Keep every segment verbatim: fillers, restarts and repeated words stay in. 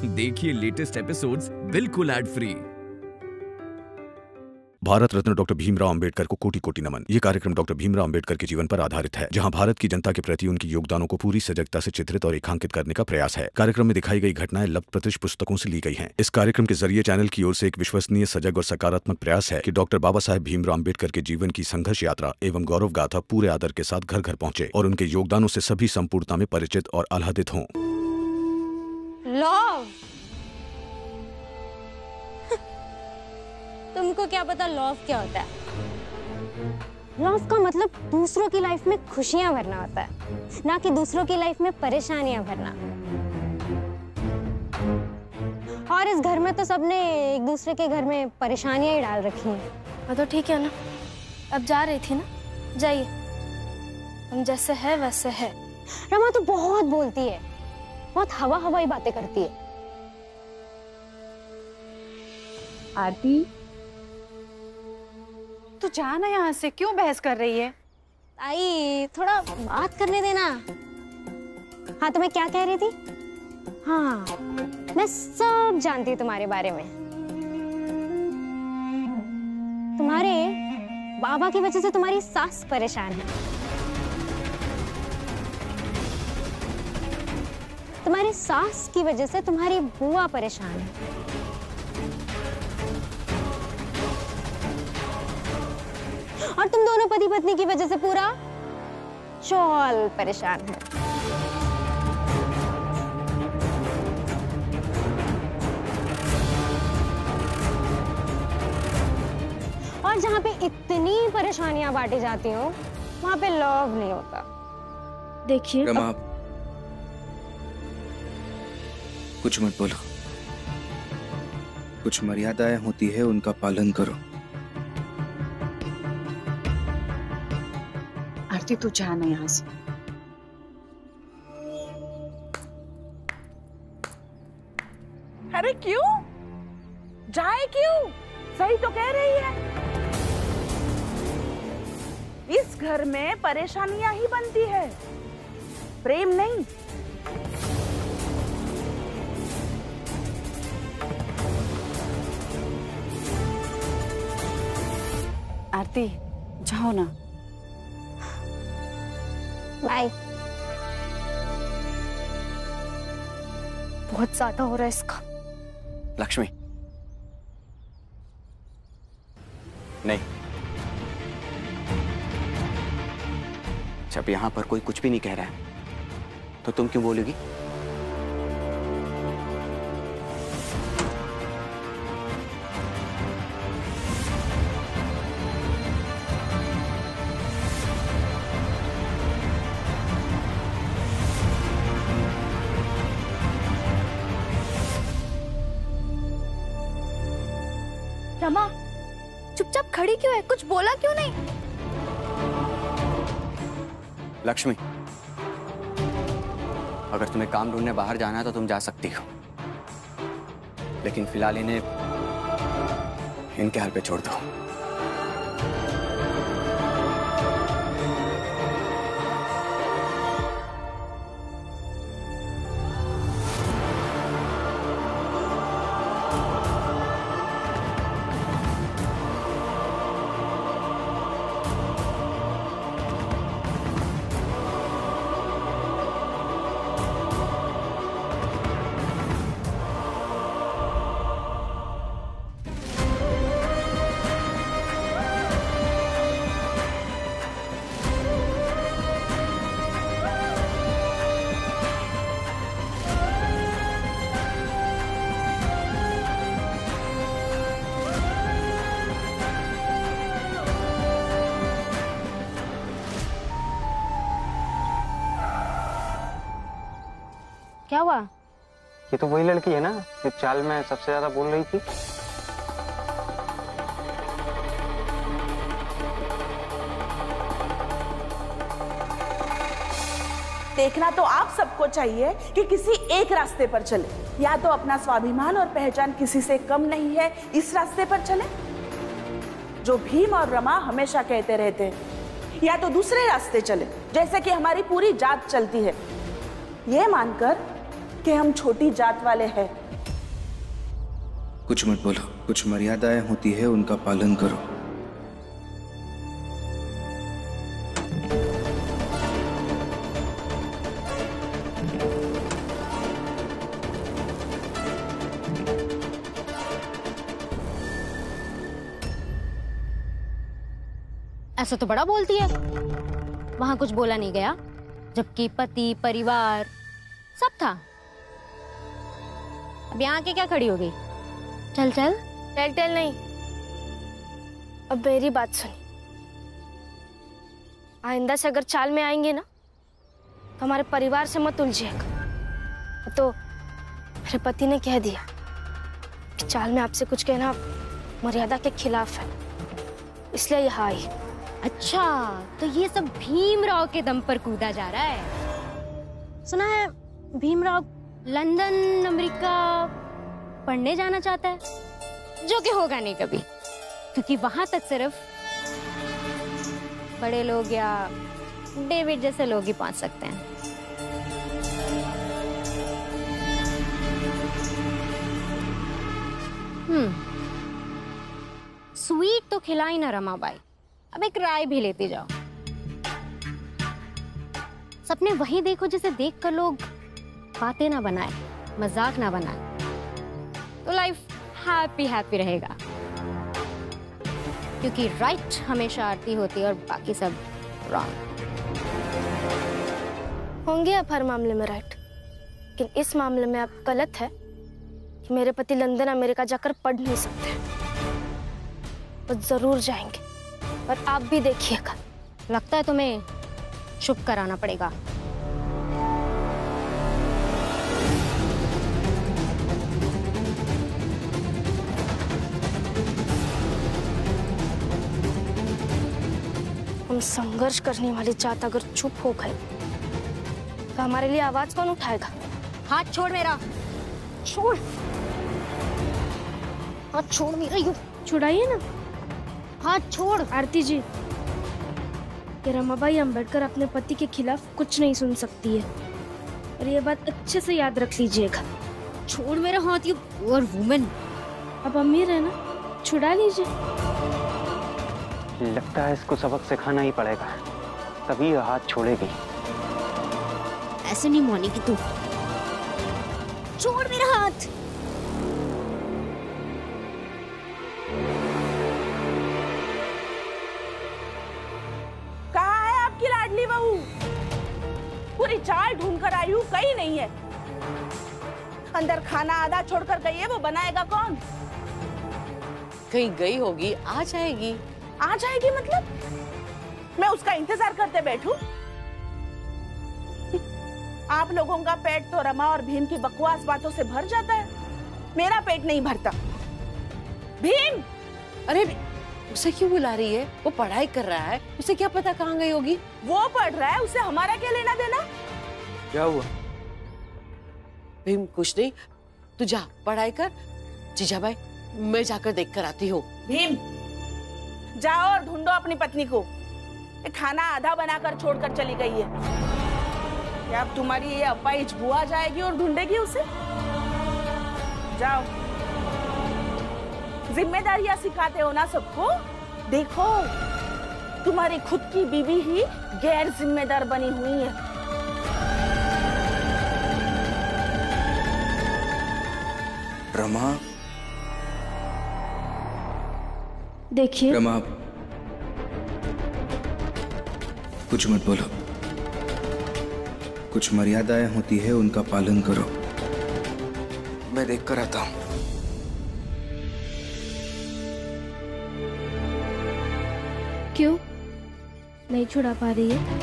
देखिए latest episodes बिल्कुल ad free. Bharat Ratna doctor Bhimrao Ambedkar को कोटि कोटि नमन। ये कार्यक्रम डॉक्टर भीमराव अंबेडकर के जीवन पर आधारित है, जहां भारत की जनता के प्रति उनके योगदानों को पूरी सजगता से चित्रित और रेखांकित करने का प्रयास है। कार्यक्रम में दिखाई गई घटनाएं लब्ध प्रतिष्ठ पुस्तकों से ली गई हैं। इस कार्यक्रम के जरिए चैनल की ओर से एक विश्वसनीय, सजग और सकारात्मक प्रयास है कि डॉक्टर बाबा साहेब भीमराव अंबेडकर के जीवन की संघर्ष यात्रा एवं गौरव गाथा पूरे आदर के साथ घर घर पहुंचे और उनके योगदानों से सभी संपूर्णता में परिचित और आह्लादित हों। लव, तुमको क्या पता लव क्या होता है? लव का मतलब दूसरों की लाइफ में खुशियां भरना होता है, ना कि दूसरों की लाइफ में परेशानियां भरना। और इस घर में तो सबने एक दूसरे के घर में परेशानियां ही डाल रखी हैं। हाँ तो ठीक है ना, अब जा रही थी ना, जाइए। हम जैसे है वैसे है। रमा तो बहुत बोलती है, बहुत हवा हवाई बातें करती है। आरती, तू जा ना यहाँ से, क्यों बहस कर रही है? आई थोड़ा बात करने देना। हाँ तो मैं क्या कह रही थी? हाँ, मैं सब जानती हूँ तुम्हारे बारे में। तुम्हारे बाबा की वजह से तुम्हारी सास परेशान है, तुम्हारी सास की वजह से तुम्हारी बुआ परेशान है, और तुम दोनों पति पत्नी की वजह से पूरा चौल परेशान है। और जहाँ पे इतनी परेशानियां बांटी जाती हो, वहाँ पे लव नहीं होता। देखिए रमा, कुछ मत बोलो। कुछ मर्यादाएं होती है, उनका पालन करो। आरती, तू जा ना यहाँ से। अरे क्यों जाए, क्यों? सही तो कह रही है। इस घर में परेशानियां ही बनती है, प्रेम नहीं। आरती, जाओ ना। बाय। बहुत ज्यादा हो रहा है इसका। लक्ष्मी, नहीं, जब यहां पर कोई कुछ भी नहीं कह रहा है तो तुम क्यों बोलोगी? रमा, चुपचाप खड़ी क्यों है? कुछ बोला क्यों नहीं? लक्ष्मी, अगर तुम्हें काम ढूंढने बाहर जाना है तो तुम जा सकती हो, लेकिन फिलहाल इन्हें इनके हाल पे छोड़ दो। क्या हुआ? ये तो वही लड़की है ना जो चाल में सबसे ज्यादा बोल रही थी। देखना तो आप सबको चाहिए कि किसी एक रास्ते पर चले, या तो अपना स्वाभिमान और पहचान किसी से कम नहीं है, इस रास्ते पर चले जो भीम और रमा हमेशा कहते रहते हैं, या तो दूसरे रास्ते चले जैसे कि हमारी पूरी जात चलती है, ये मानकर कि हम छोटी जात वाले हैं। कुछ मत बोलो, कुछ मर्यादाएं होती है उनका पालन करो। ऐसा तो बड़ा बोलती है, वहां कुछ बोला नहीं गया, जबकि पति परिवार सब था। अब यहाँ के क्या खड़ी हो गई? चल चल। टेल टेल नहीं, अब मेरी बात सुनी। आइंदा से अगर चाल में आएंगे ना तो हमारे परिवार से मत उलझिएगा। तो मेरे पति ने कह दिया कि चाल में आपसे कुछ कहना मर्यादा के खिलाफ है, इसलिए यहाँ आई। अच्छा, तो ये सब भीमराव के दम पर कूदा जा रहा है। सुना है भीमराव लंदन अमेरिका पढ़ने जाना चाहता है, जो कि होगा नहीं कभी, क्योंकि वहां तक सिर्फ बड़े लोग या डेविड जैसे लोग ही पहुंच सकते हैं। हम्म स्वीट तो खिलाई ना रमाबाई, अब एक राय भी लेती जाओ। सपने वही देखो जिसे देखकर लोग बातें ना बनाए, मजाक ना बनाए, तो लाइफ हैप्पी हैप्पी रहेगा। क्योंकि राइट हमेशा आरती होती है और बाकी सब रॉन्ग होंगे। आप हर मामले में राइट, लेकिन इस मामले में आप गलत है कि मेरे पति लंदन अमेरिका जाकर पढ़ नहीं सकते। वो जरूर जाएंगे, पर आप भी देखिएगा। लगता है तुम्हें चुप कराना पड़ेगा। हम संघर्ष करने वाली जात अगर चुप हो गए तो हमारे लिए आवाज कौन उठाएगा? हाथ छोड़ मेरा, छोड़, हाथ छोड़ मेरा। यू छुड़ाइए ना, हाथ छोड़। आरती जी, ये रमाबाई अंबेडकर अपने पति के खिलाफ कुछ नहीं सुन सकती है, और ये बात अच्छे से याद रख लीजिएगा। छोड़ मेरा हाथ, यू पुअर वुमन। अब अमीर है ना, छुड़ा लीजिए। लगता है इसको सबक सिखाना ही पड़ेगा, तभी ये हाथ छोड़ेगी। ऐसे नहीं मानेगी तू, छोड़ मेरा हाथ। कहाँ है आपकी लाडली बहू? पूरी चाल ढूंढ कर आई हूँ, कहीं नहीं है। अंदर खाना आधा छोड़कर गई है, वो बनाएगा कौन? कहीं गई होगी, आ जाएगी। आ जाएगी मतलब? मैं उसका इंतजार करते बैठूं? आप लोगों का पेट तो रमा और भीम की बकवास बातों से भर जाता है, मेरा पेट नहीं भरता। भीम! अरे उसे क्यों बुला रही है? वो पढ़ाई कर रहा है, उसे क्या पता कहाँ गई होगी। वो पढ़ रहा है, उसे हमारा क्या लेना देना? क्या हुआ? भीम कुछ नहीं, तू जा पढ़ाई कर। जीजा भाई, मैं जाकर देख कर आती हूँ। भीम, जाओ और ढूंढो अपनी पत्नी को। खाना आधा बनाकर छोड़कर चली गई है। क्या अब तुम्हारी ये अपाइज बुआ जाएगी और ढूंढेगी उसे? जाओ, जिम्मेदारियां सिखाते हो ना सबको। देखो, तुम्हारी खुद की बीवी ही गैर जिम्मेदार बनी हुई है। रमा, देखिए रमा, कुछ मत बोलो, कुछ मर्यादाएं होती है उनका पालन करो। मैं देख कर आता हूं। क्यों नहीं छुड़ा पा रही है?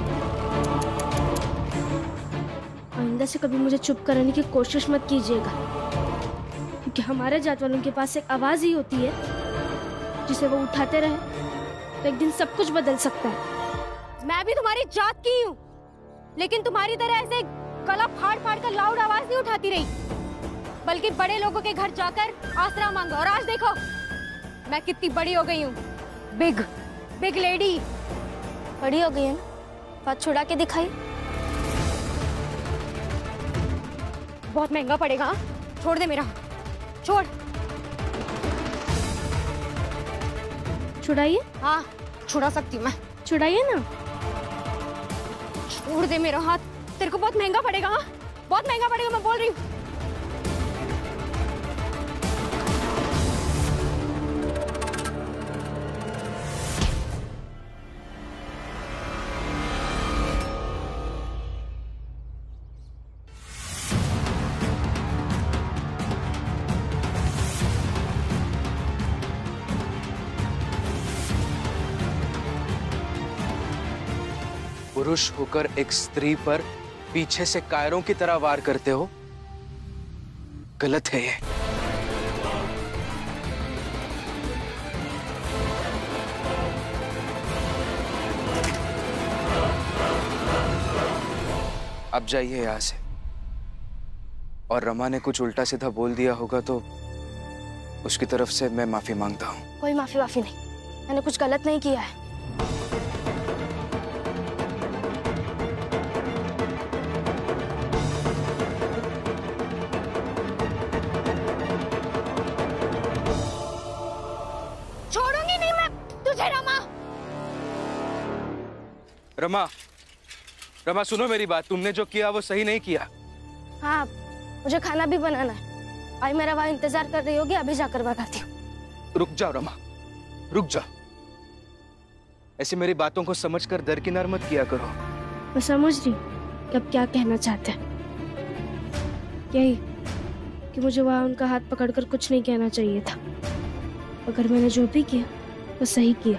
आइंदा से कभी मुझे चुप कराने की कोशिश मत कीजिएगा, क्योंकि हमारे जात वालों के पास एक आवाज ही होती है जिसे वो उठाते रहे तो एक दिन सब कुछ बदल सकता है। मैं भी तुम्हारी जात की हूँ, लेकिन तुम्हारी तरह ऐसे गला फाड़ फाड़ कर लाउड आवाज नहीं उठाती रही, बल्कि बड़े लोगों के घर जाकर आसरा मांगा। और आज देखो मैं कितनी बड़ी हो गई हूँ, बिग बिग लेडी। बड़ी हो गई है ना, बात छुड़ा के दिखाई। बहुत महंगा पड़ेगा। हाँ? छोड़ दे मेरा हाथ, छोड़। छुड़ाइए। हाँ छुड़ा सकती हूँ मैं। छुड़ाइए ना। छोड़ दे मेरा हाथ, तेरे को बहुत महंगा पड़ेगा। हाँ? बहुत महंगा पड़ेगा, मैं बोल रही हूँ। पुरुष होकर एक स्त्री पर पीछे से कायरों की तरह वार करते हो, गलत है ये। अब जाइए यहां से। और रमा ने कुछ उल्टा सीधा बोल दिया होगा तो उसकी तरफ से मैं माफी मांगता हूं। कोई माफी वाफी नहीं, मैंने कुछ गलत नहीं किया है। छोड़ूंगी नहीं मैं तुझे रमा। रमा, रमा सुनो मेरी बात, तुमने जो किया वो सही नहीं किया। हाँ मुझे खाना भी बनाना है। आई मेरा वहां इंतजार कर रही होगी, अभी जाकर बताती हूँ। रुक जाओ रमा, रुक जाओ। ऐसे मेरी बातों को समझकर दरकिनार मत किया करो। मैं समझ रही हूँ कि अब क्या कहना चाहते हैं। यही कि मुझे वहां उनका हाथ पकड़कर कुछ नहीं कहना चाहिए था। अगर मैंने जो भी किया वो सही किया।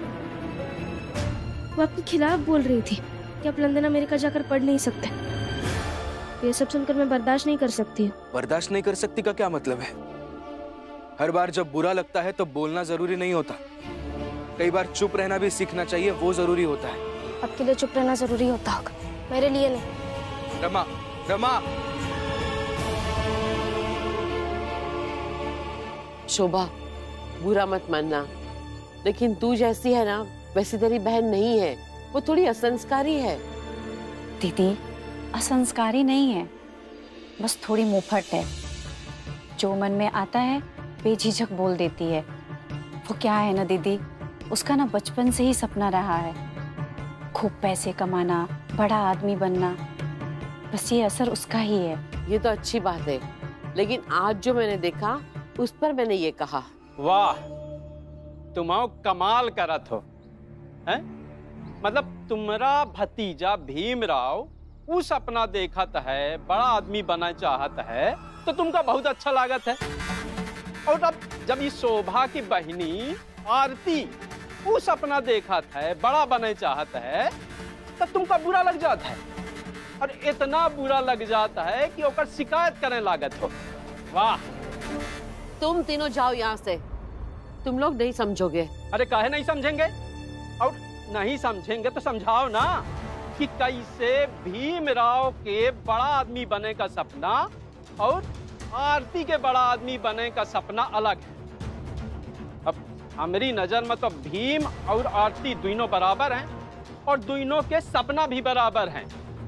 वो आपके खिलाफ बोल रही थी कि आप लंदन अमेरिका जाकर पढ़ नहीं सकते। ये सब सुनकर मैं बर्दाश्त नहीं कर सकती हूँ। बर्दाश्त नहीं कर सकती का क्या मतलब है? हर बार जब बुरा लगता है तो बोलना जरूरी नहीं होता। कई बार चुप रहना भी सीखना चाहिए, वो जरूरी होता है। आपके लिए चुप रहना जरूरी होता होगा, मेरे लिए नहीं। रमा, रमा। शोभा, बुरा मत मानना, लेकिन तू जैसी है ना वैसी तेरी बहन नहीं है। वो थोड़ी असंस्कारी है। दीदी असंस्कारी नहीं है, बस थोड़ी मुंहफट है। जो मन में आता है बेझिझक बोल देती है। वो क्या है ना दीदी, उसका ना बचपन से ही सपना रहा है खूब पैसे कमाना, बड़ा आदमी बनना। बस ये असर उसका ही है। ये तो अच्छी बात है, लेकिन आज जो मैंने देखा उस पर मैंने ये कहा। वाह, तुमाओ कमाल करत हो हैं? मतलब तुम्हारा भतीजा भीमराव वो सपना देखत है, बड़ा आदमी बनना चाहत है, तो तुमका बहुत अच्छा लागत है। और अब जब ये शोभा की बहिनी आरती वो सपना देखत है, बड़ा बनना चाहत है, तब तुमका बुरा लग जाता है। और इतना बुरा लग जाता है कि ओकर शिकायत करने लागत हो। वाह, तुम तीनों जाओ यहाँ से, तुम लोग नहीं समझोगे। अरे काहे नहीं समझेंगे? और नहीं समझेंगे तो समझाओ ना कि कैसे भीमराव के बड़ा आदमी बने का सपना और आरती के बड़ा आदमी बने का सपना अलग है। अब हमारी नजर में तो भीम और आरती दोनों बराबर हैं और दोनों के सपना भी बराबर हैं,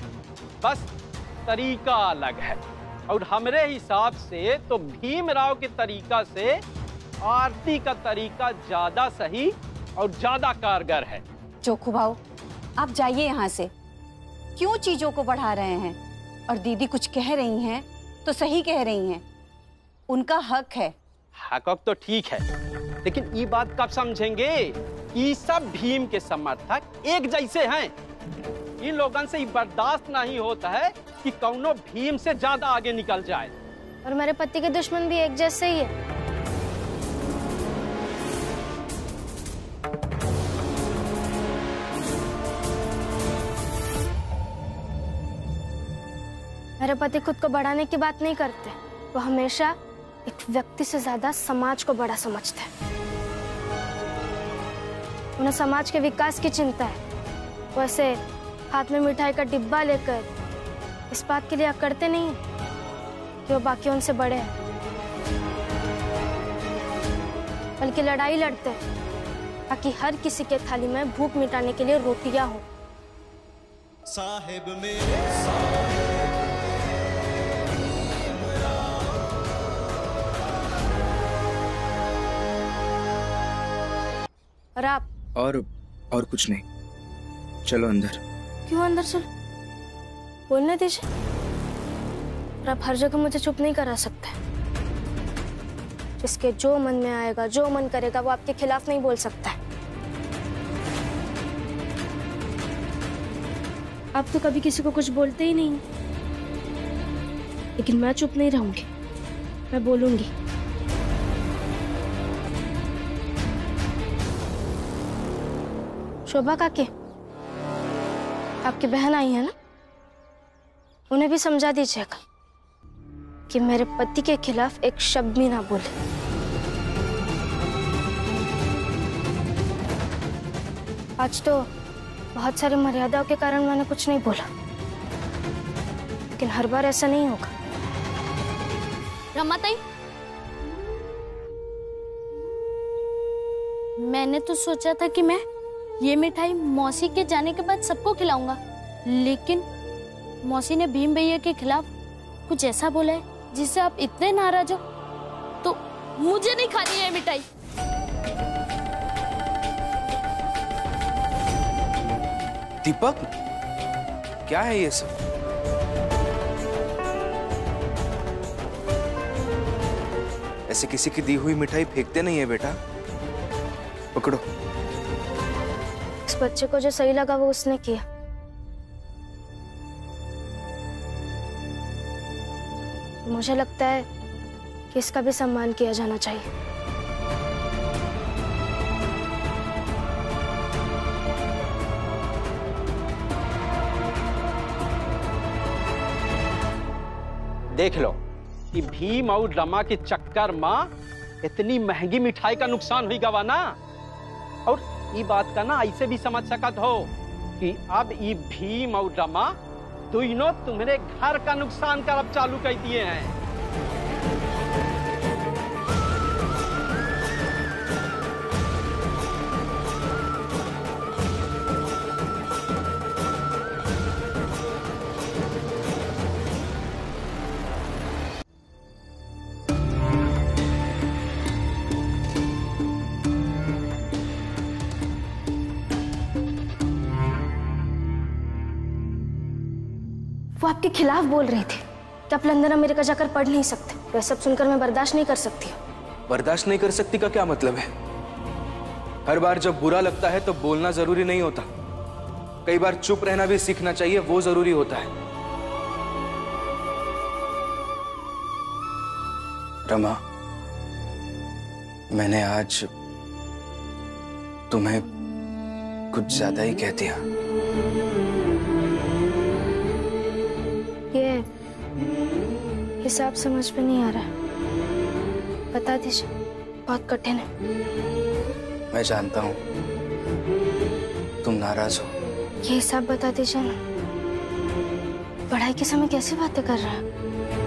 बस तरीका अलग है। और हमारे हिसाब से तो भीमराव के तरीका से आरती का तरीका ज्यादा सही और ज्यादा कारगर है। चोखू भाऊ, आप जाइए यहाँ से। क्यों चीजों को बढ़ा रहे हैं? और दीदी कुछ कह रही हैं तो सही कह रही हैं, उनका हक है। हक तो ठीक है, लेकिन ये बात कब समझेंगे कि सब भीम के समर्थक एक जैसे हैं? इन लोगों से बर्दाश्त नहीं होता है कि कौनो भीम से ज्यादा आगे निकल जाए। और मेरे पति के दुश्मन भी एक जैसे ही है। मेरे पति खुद को बढ़ाने की बात नहीं करते, वो हमेशा एक व्यक्ति से ज्यादा समाज को बड़ा समझते हैं। उन्हें समाज के विकास की चिंता है। वो ऐसे हाथ में मिठाई का डिब्बा लेकर इस बात के लिए अकड़ते नहीं कि वो बाकी उनसे बड़े हैं, बल्कि लड़ाई लड़ते हैं ताकि हर किसी के थाली में भूख मिटाने के लिए रोटियां हो। साहिब मेरे साहिब और आप? और और कुछ नहीं, चलो अंदर। क्यों अंदर चलो? बोलने दीजिए। और आप हर जगह मुझे चुप नहीं करा सकते। जिसके जो मन में आएगा, जो मन करेगा, वो आपके खिलाफ नहीं बोल सकता है। आप तो कभी किसी को कुछ बोलते ही नहीं, लेकिन मैं चुप नहीं रहूंगी, मैं बोलूंगी। शोभा काकी, आपकी बहन आई है ना, उन्हें भी समझा दीजिएगा कि मेरे पति के खिलाफ एक शब्द भी ना बोले। आज तो बहुत सारी मर्यादाओं के कारण मैंने कुछ नहीं बोला, लेकिन हर बार ऐसा नहीं होगा। रमा ताई, मैंने तो सोचा था कि मैं ये मिठाई मौसी के जाने के बाद सबको खिलाऊंगा, लेकिन मौसी ने भीम भैया के खिलाफ कुछ ऐसा बोला है जिससे आप इतने नाराज हो, तो मुझे नहीं खानी है मिठाई। दीपक, क्या है ये सब? ऐसे किसी की दी हुई मिठाई फेंकते नहीं है बेटा। पकड़ो। इस बच्चे को जो सही लगा वो उसने किया। मुझे लगता है कि इसका भी सम्मान किया जाना चाहिए। देख लो कि भीम और रमा के चक्कर में इतनी महंगी मिठाई का नुकसान हुई गवा ना। और ये बात का ना ऐसे भी समझ सकत हो कि अब ये भीम और रमा दोनों तुम्हारे घर का नुकसान करब चालू कर दिए हैं। वो आपके खिलाफ बोल रही थी कि आप लंदन अमेरिका जाकर पढ़ नहीं सकते। वह सब सुनकर मैं बर्दाश्त नहीं कर सकती। बर्दाश्त नहीं कर सकती का क्या मतलब है? हर बार जब बुरा लगता है तो बोलना जरूरी नहीं होता, कई बार चुप रहना भी सीखना चाहिए, वो जरूरी होता है। रमा, मैंने आज तुम्हें कुछ ज्यादा ही कह दिया। ये हिसाब समझ में नहीं आ रहा है, बता दीजिए। बहुत कठिन है। मैं जानता हूं तुम नाराज हो। ये हिसाब बता दीजिए ना। पढ़ाई के समय कैसी बातें कर रहे हैं?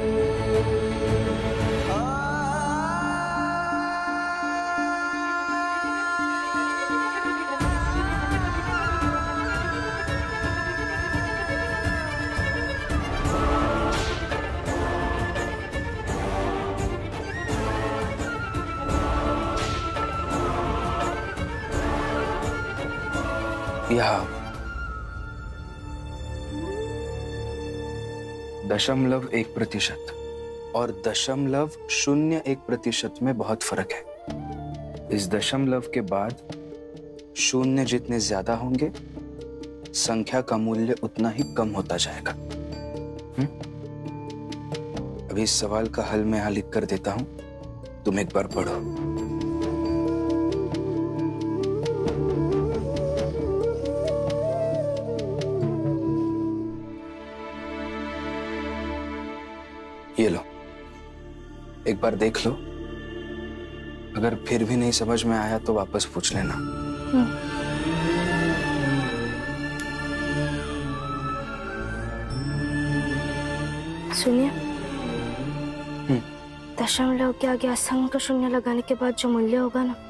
यहाँ दशमलव एक प्रतिशत और दशमलव शून्य एक प्रतिशत में बहुत फर्क है। इस दशमलव के बाद शून्य जितने ज्यादा होंगे, संख्या का मूल्य उतना ही कम होता जाएगा। हुँ? अभी इस सवाल का हल मैं यहां लिख कर देता हूं, तुम एक बार पढ़ो। ये लो, एक बार देख लो, अगर फिर भी नहीं समझ में आया तो वापस पूछ लेना। सुनिए, दशमलव के आगे असंख्य शून्य लगाने के बाद जो मूल्य होगा ना,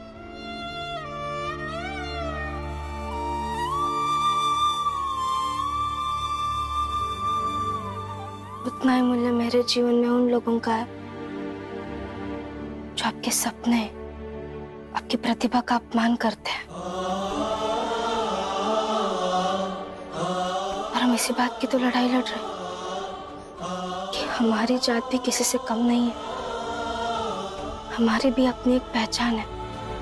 उतना ही मूल्य मेरे जीवन में उन लोगों का है जो आपके सपने, आपकी प्रतिभा का अपमान करते हैं। और हम इसी बात की तो लड़ाई लड़ रहे हैं कि हमारी जात भी किसी से कम नहीं है, हमारी भी अपनी एक पहचान है।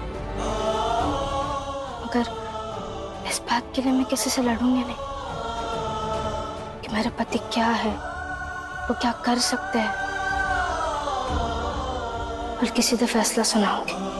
मगर इस बात के लिए मैं किसी से लड़ूंगी नहीं कि मेरे पति क्या है, वो क्या कर सकते हैं, बल्कि सीधे फैसला सुनाऊंगी।